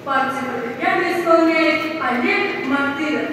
Партию фортепиано исполняет Олег Мартынов.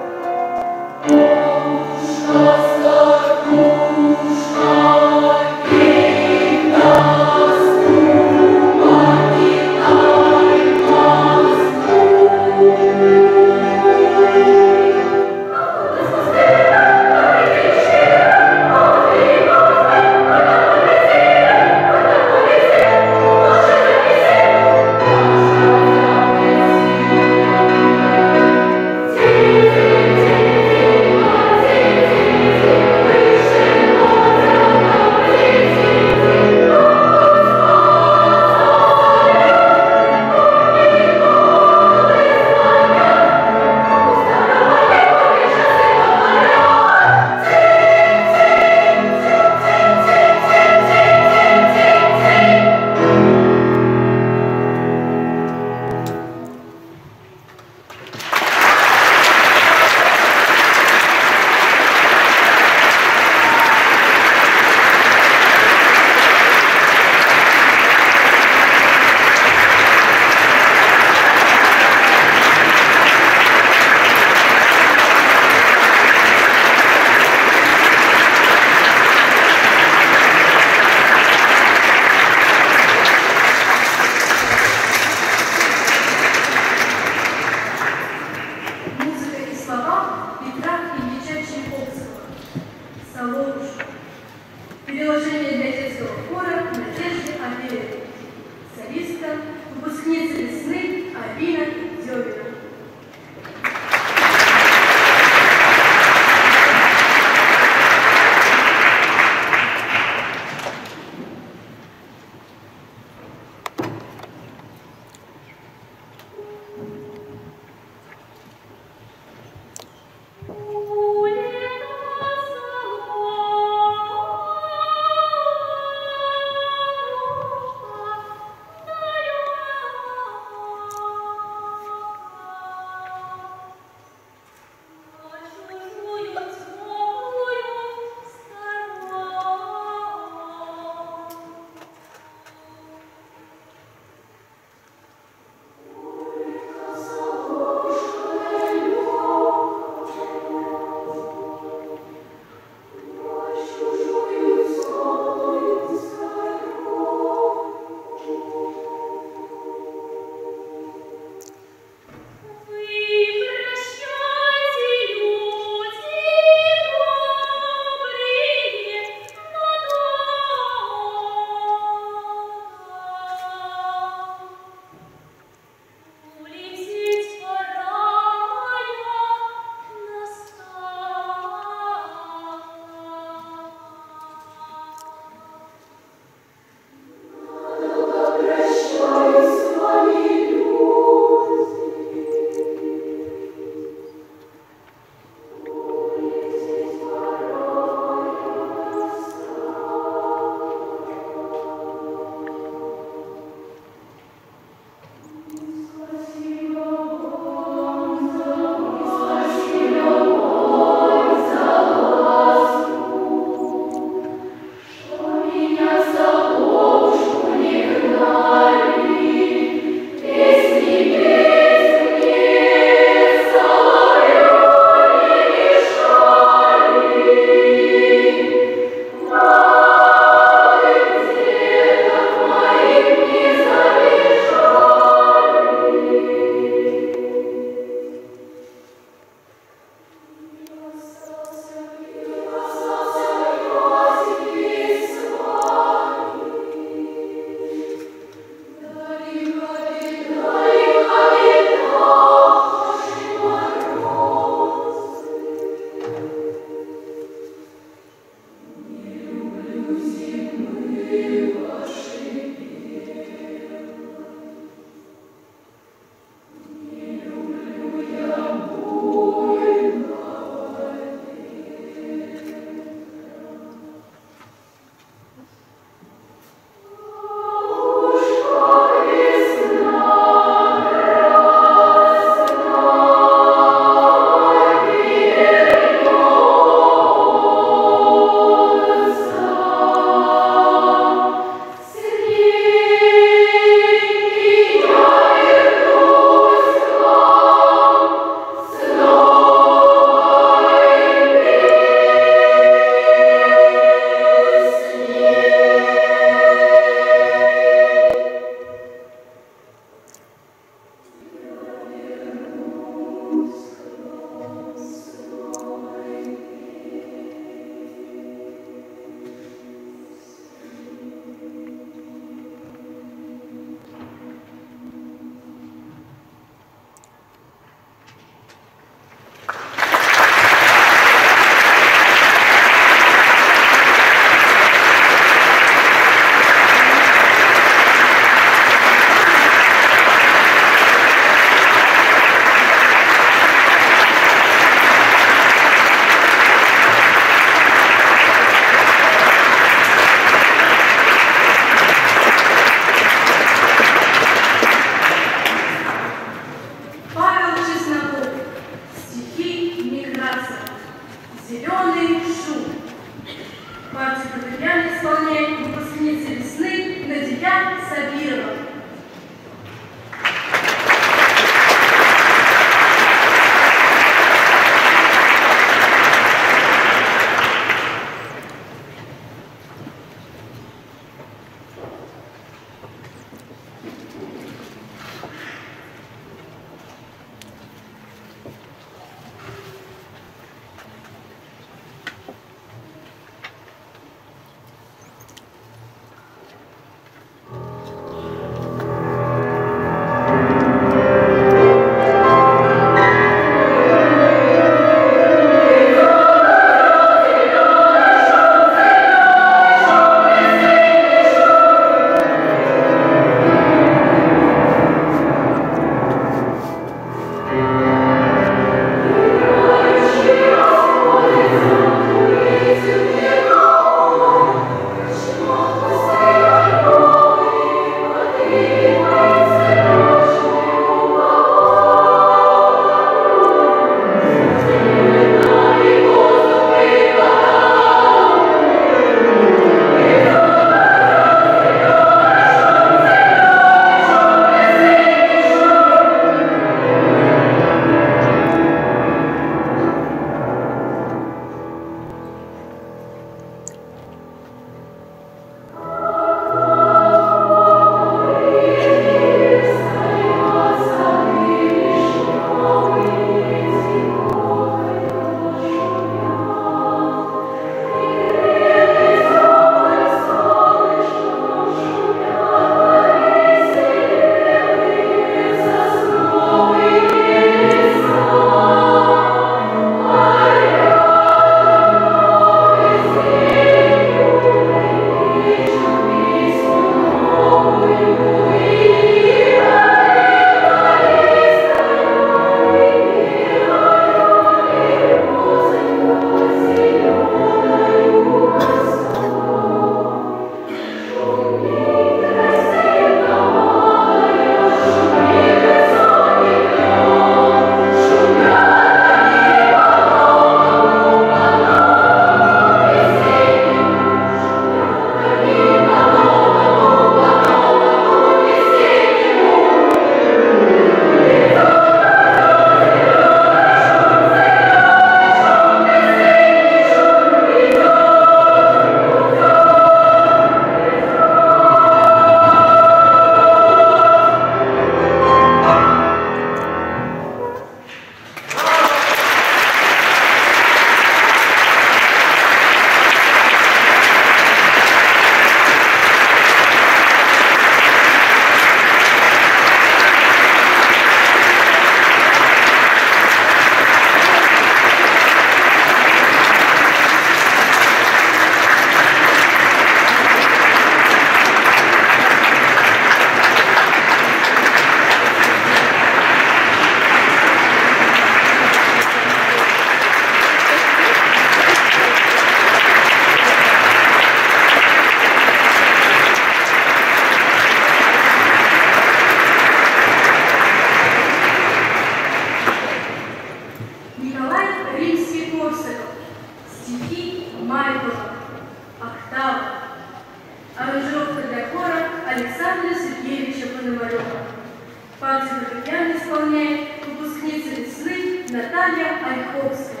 Наталья Ольховская.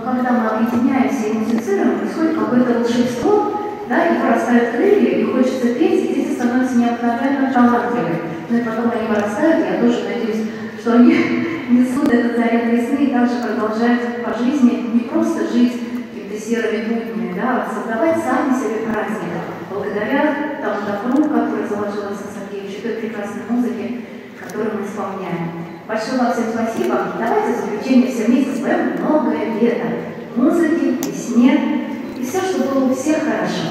когда мы объединяемся и музицируем, происходит какое-то волшебство, да, и вырастают крылья, и хочется петь, и дети становятся необыкновенно талантливыми. Ну и потом они вырастают, я тоже надеюсь, что они несут этот заряд весны и также продолжают по жизни не просто жить какими-то серыми буднями, да, а создавать сами себе праздник, благодаря тому добру, которое заложил Александр Сергеевич, той прекрасной музыке, которую мы исполняем. Большое вам всем спасибо. Давайте в заключение все вместе споем «Многое лето» музыки, песне и все, что было у всех хорошо.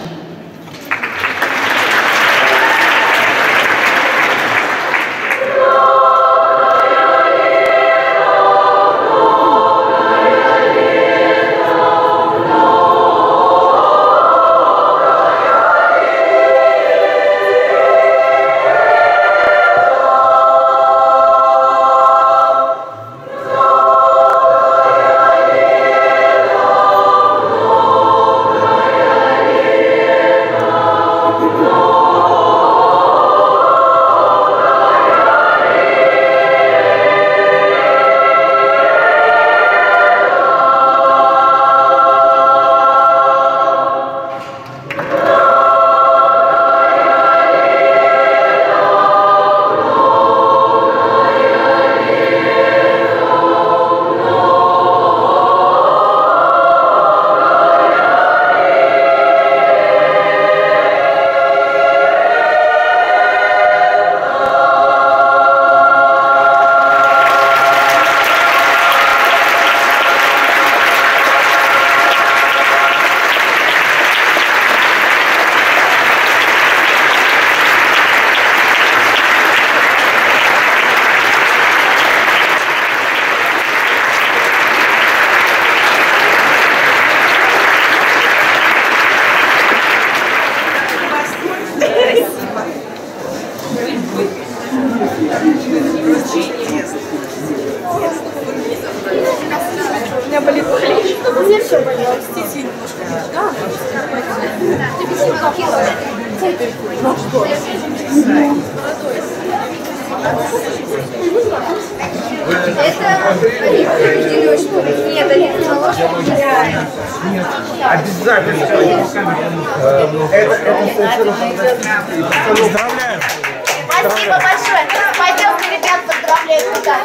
Поздравляю! Спасибо большое. Пойдемте, ребят, поздравляем туда.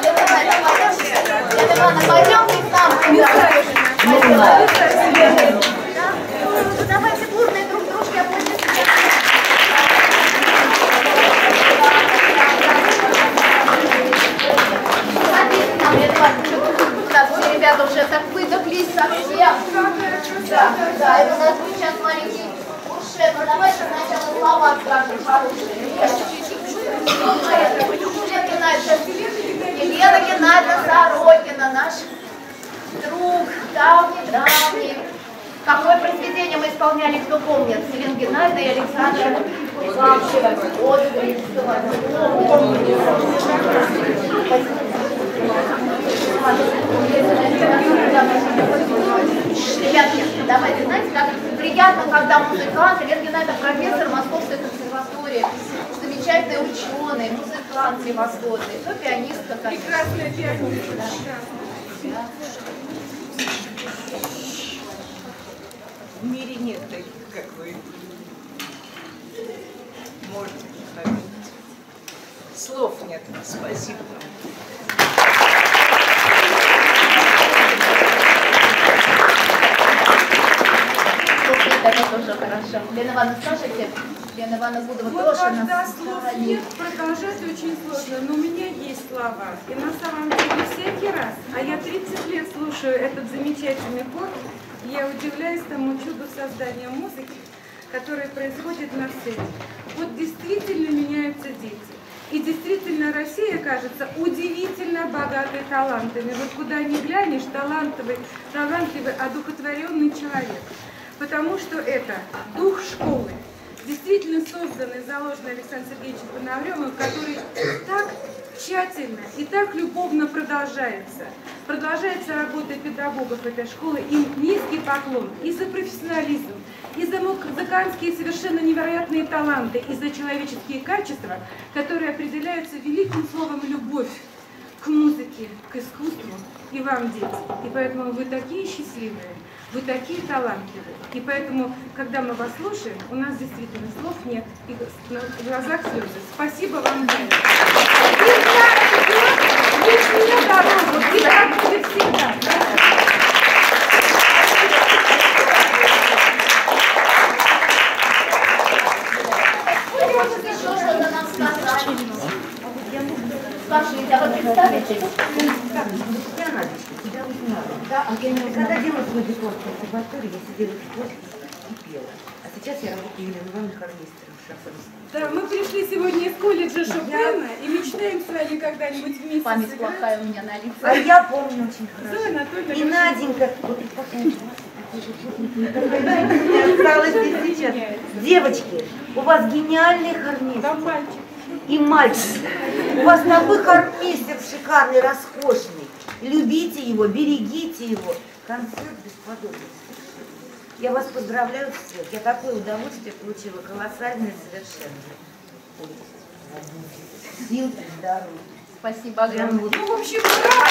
Лена Ивановна, пойдемте к нам. Давайте бурные друг дружки аплодисменты. Смотрите к нам, Лена Ивановна. У нас все ребята уже так выдохлись совсем. Да, это у нас будет сейчас маленький уршет. Но давайте сначала слова скажем хорошие. Елена Геннадьевна Сорокина, наш друг, давний. Какое произведение мы исполняли, кто помнит? Елена Геннадьевна и Александр Ребятки, давайте, знаете, как приятно, когда музыкант, Елена Геннадьевна профессор Московской консерватории, замечательный ученый, музыкант превосходный, то пианистка. Прекрасная пианистка. Да. В мире нет таких, как вы. Можно ходить. Слов нет. Спасибо. Это тоже хорошо. Лена Ивановна, скажите? Лена Ивановна Гудова Вот тоже когда нас слов нет, продолжать очень сложно, но у меня есть слова. И на самом деле всякий раз, а я 30 лет слушаю этот замечательный хор, я удивляюсь тому чуду создания музыки, которое происходит на сцене. Вот действительно меняются дети. И действительно Россия кажется удивительно богатой талантами. Вот куда ни глянешь, талантливый, одухотворенный человек. Потому что это дух школы, действительно созданный, заложенный Александром Сергеевичем Пономаревым, который так тщательно и так любовно продолжается. Продолжается работа педагогов этой школы. Им низкий поклон и за профессионализм, и за музыкантские совершенно невероятные таланты, и за человеческие качества, которые определяются великим словом «любовь». к музыке, к искусству и вам, дети. И поэтому вы такие счастливые, вы такие талантливые. И поэтому, когда мы вас слушаем, у нас действительно слов нет, и в глазах слезы. Спасибо вам за это. Вечную дорогу, и так будет всегда. Еще что-то нам сказать. Скажите, а вы представите? Когда делала свой диплом в консерватории, я сидела в школе и пела. А сейчас я работаю именно главным хормистером в Шахтарске. Да, мы пришли сегодня из колледжа Шопена и мечтаем с вами когда-нибудь вместе Память сыграть. плохая у меня на лице. А я помню очень хорошо. Зоя Анатольевна, И Наденька, вот осталось здесь сейчас. Девочки, у вас гениальный хормистер. там мальчик. И мальчик. У вас такой хормистер шикарный, роскошный. Любите его, берегите его. Концерт бесподобный. Я вас поздравляю всех. Я такое удовольствие получила, колоссальное совершенно. Сил и здоровья. Спасибо огромное. Ну, в общем, ура!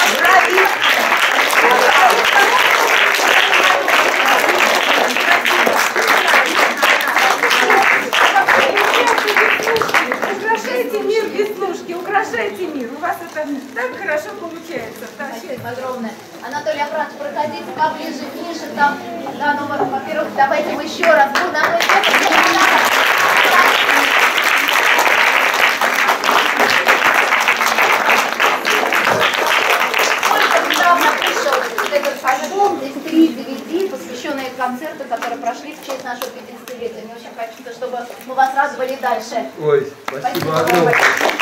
Украшайте мир веснушки, украшайте мир. У вас это так хорошо получается. Спасибо огромное. Анатолий Абрамович, проходите поближе, Миша, там, да, ну, во-первых, давайте мы еще раз будем. Только недавно пришел этот альбом, здесь 3 DVD, посвященные концерту, которые прошли в честь нашего 50-летия. Мне очень хочется, чтобы мы вас радовали дальше. Ой, спасибо огромное.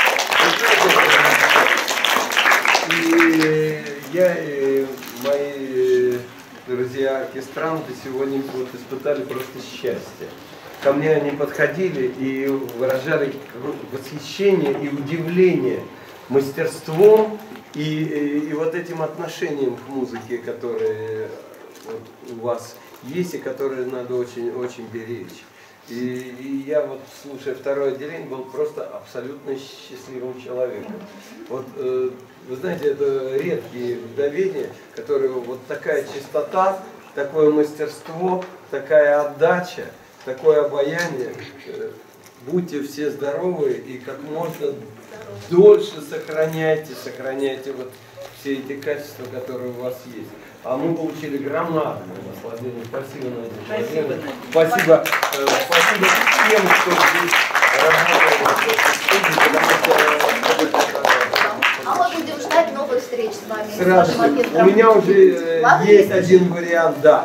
И я и мои друзья-оркестранты сегодня вот испытали просто счастье. Ко мне они подходили и выражали восхищение и удивление мастерством и вот этим отношением к музыке, которое вот у вас есть и которое надо очень беречь. И я вот, слушая второе отделение, был просто абсолютно счастливым человеком. Вот, вы знаете, это редкие мгновения, которые вот такая чистота, такое мастерство, такая отдача, такое обаяние. Будьте все здоровы и как можно дольше сохраняйте вот все эти качества, которые у вас есть. А мы получили громадное наслаждение. Спасибо, Надя. Спасибо. Спасибо всем, кто здесь работает в этой студии, А мы будем ждать новых встреч с вами. с радостью. У меня уже есть один вариант, да.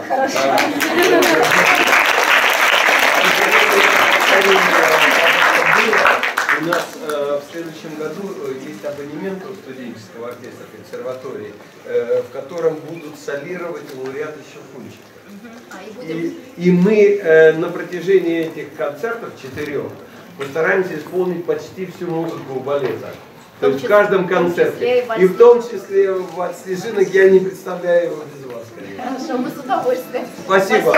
У нас в следующем году есть абонемент у студенческого оркестра консерватории, в котором будут солировать лауреаты Щелкунчика. И мы на протяжении этих концертов 4 постараемся исполнить почти всю музыку балета. То есть в каждом концерте. И в том числе «Вальс Снежинок» я не представляю его без вас, конечно. Хорошо, мы с удовольствием. Спасибо.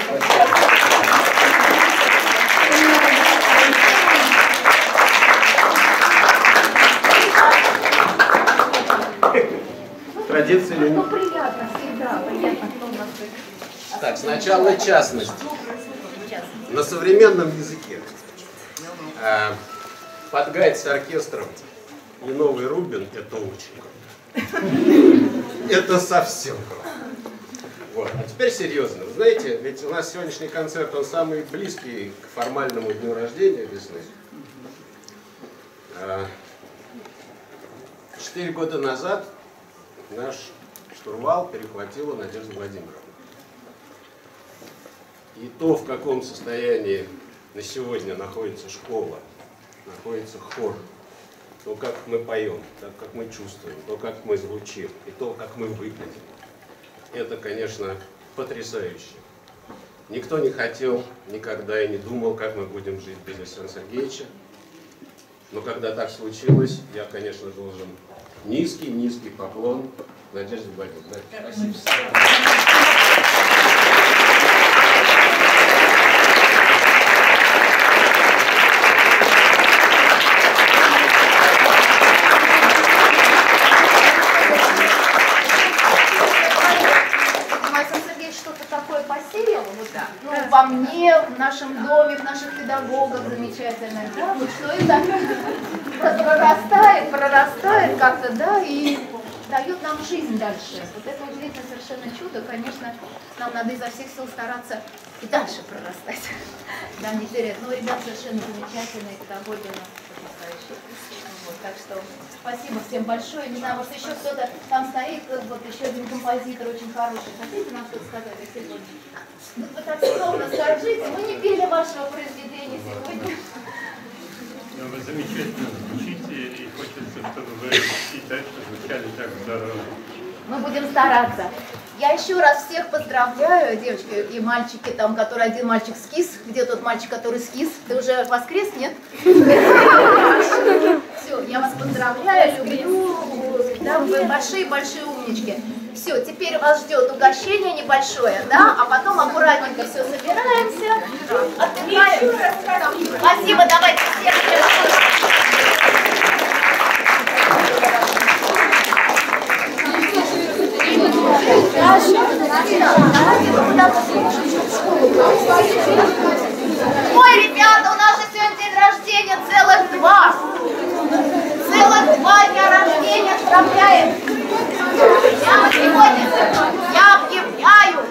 Традиции. Ну, приятно, всегда приятно, кто у нас тут. Так, сначала частность. На современном языке подгать с оркестром и новый Рубин — это очень круто. Это совсем круто. Вот. А теперь серьезно. Вы знаете, ведь у нас сегодняшний концерт, он самый близкий к формальному дню рождения весны. 4 года назад наш штурвал перехватила Надежда Владимировна. И то, в каком состоянии на сегодня находится школа, находится хор, то, как мы поем, то, как мы чувствуем, то, как мы звучим, и то, как мы выглядим, это, конечно, потрясающе. Никто не хотел никогда и не думал, как мы будем жить без Александра Сергеевича. Но когда так случилось, я, конечно, должен низкий поклон Надежде Владимировне. Спасибо. нашем доме, в наших педагогах замечательных, да, вот что это прорастает как-то, да, и дает нам жизнь дальше. Вот это удивительное совершенно чудо, конечно, нам надо изо всех сил стараться и дальше прорастать, да, не терять. Ну, ребят совершенно замечательные, педагоги у нас потрясающие. Вот, так что спасибо всем большое. Не знаю, может еще кто-то там стоит, вот еще один композитор очень хороший. Хотите нам что-то сказать, Алексей Владимирович? Ну, вы так скромно скажите, мы не пели вашего произведения сегодня. Ну, вы замечательно звучите, и хочется, чтобы вы и дальше звучали так здорово. Мы будем стараться. Я еще раз всех поздравляю, девочки и мальчики, там, который один мальчик скис. Где тот мальчик, который скис? Ты уже воскрес, нет? Все, я вас поздравляю, люблю. Да, вы большие-большие умнички. Все, теперь вас ждет угощение небольшое, да, а потом аккуратненько все собираемся, отдыхаем. Спасибо, давайте всем. Ой, ребята, у нас же сегодня день рождения, целых два дня рождения отправляем. Я сегодня объявляю.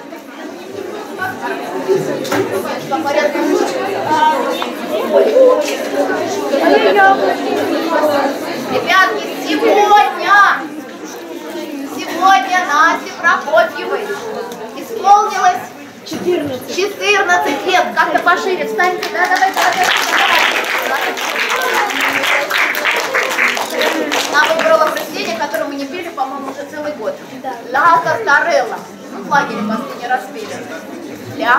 Ребятки, сегодня Насте Прокофьевой исполнилось 14 лет. Как-то пошире встаньте, да, давайте. Она выбрала произведение, которое мы не пели, по-моему, уже целый год. Ла Тартарелла. Ну, в лагере последний раз пели. Ля.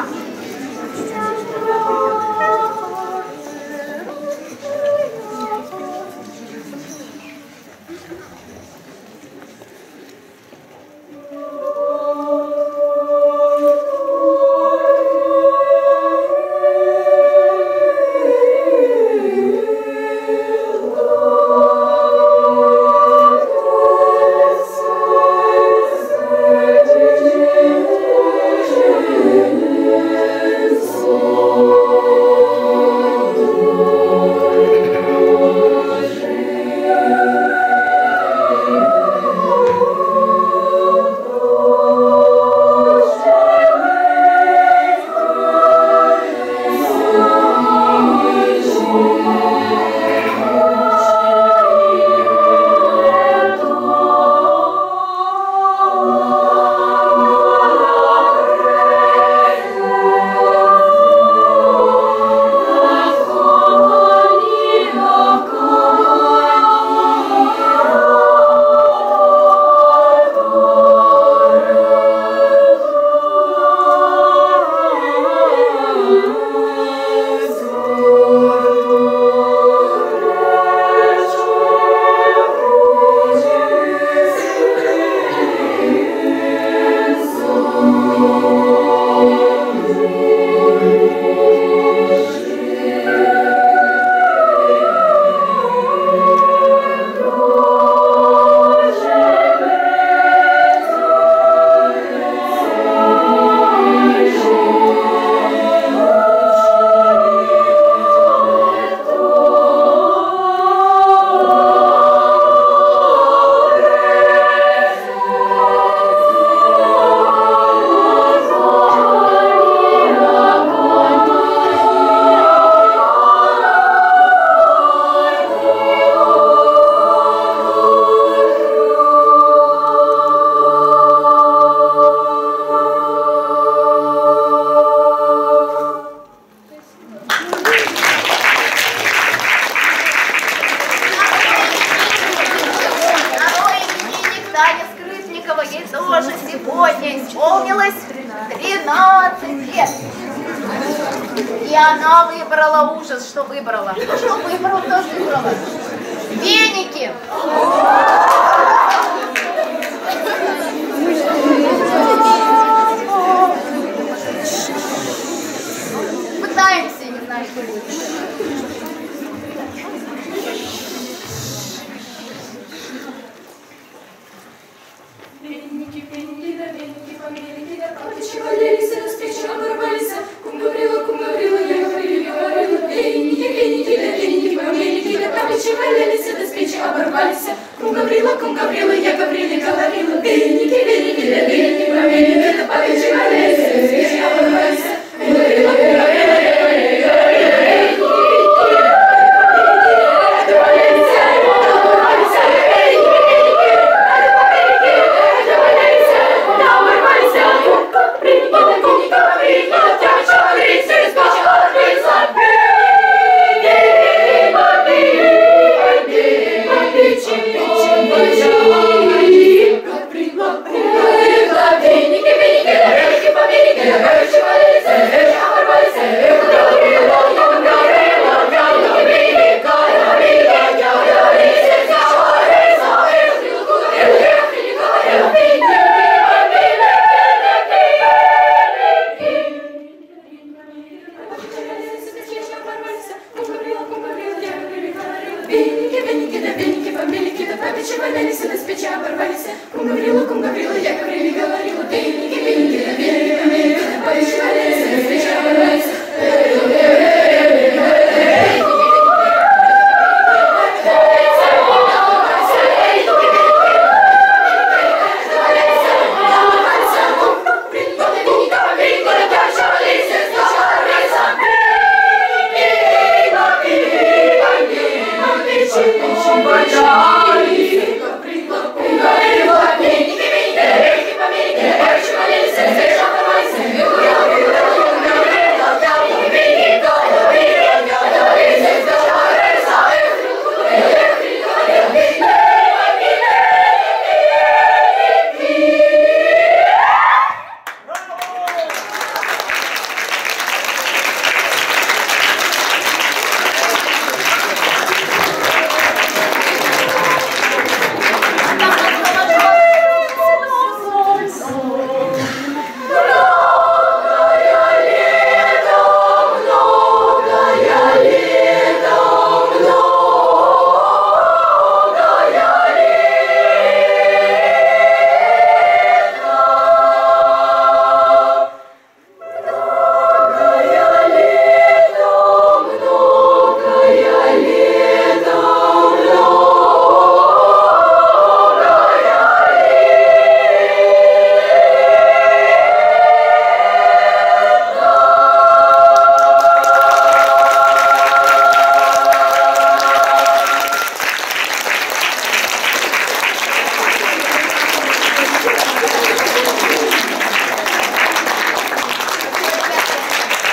И она выбрала ужас, что выбрала. Что выбрала, тоже выбрала. Веники. Пытаемся, не знаю, что будет. Веники, пеньки, да веники, помелики, да палочки валялись, а на встречу оборвались. Кум Гаврила, я веники, веники, да веники, помелики, да попечи валялись, и до спичи оборвались. Кум Гаврила, я Гавриле говорила, веники, веники, да веники, помелики, да попечи валялись, и до спичи оборвались.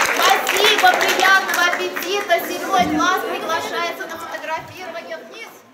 Спасибо, приятного аппетита! 7 класс приглашается на фотографирование вниз.